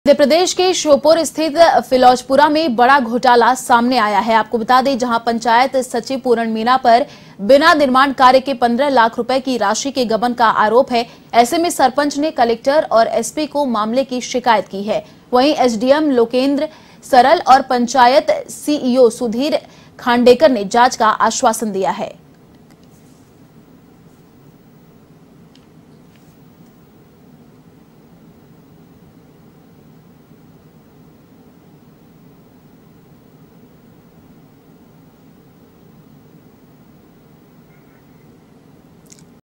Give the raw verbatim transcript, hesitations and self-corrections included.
मध्य प्रदेश के श्योपुर स्थित फिलौजपुरा में बड़ा घोटाला सामने आया है। आपको बता दें, जहां पंचायत सचिव पूरण मीणा पर बिना निर्माण कार्य के पंद्रह लाख रुपए की राशि के गबन का आरोप है। ऐसे में सरपंच ने कलेक्टर और एसपी को मामले की शिकायत की है। वहीं एसडीएम लोकेंद्र सरल और पंचायत सीईओ सुधीर खांडेकर ने जांच का आश्वासन दिया है।